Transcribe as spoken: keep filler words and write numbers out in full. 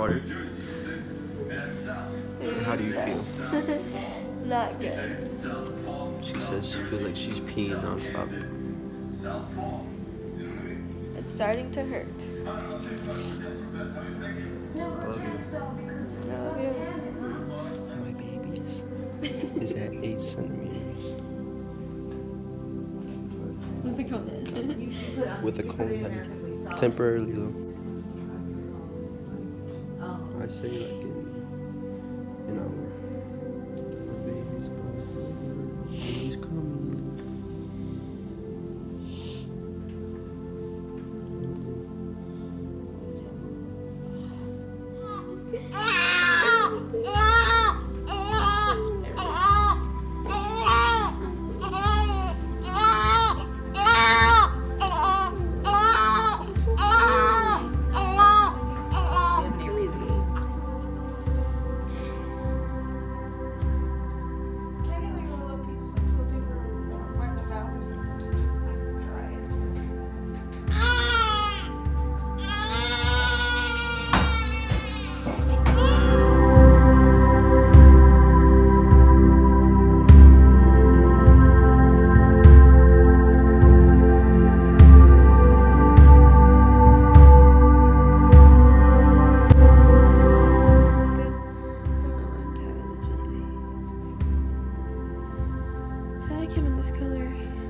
water. And how do you feel? Not good. She says she feels like she's peeing nonstop. It's starting to hurt. I love you. I love you. My babies is at eight centimeters. What's it called? With a cone head. Temporarily though. I say like in an hour. The baby's coming. Baby's coming. I like him in this color.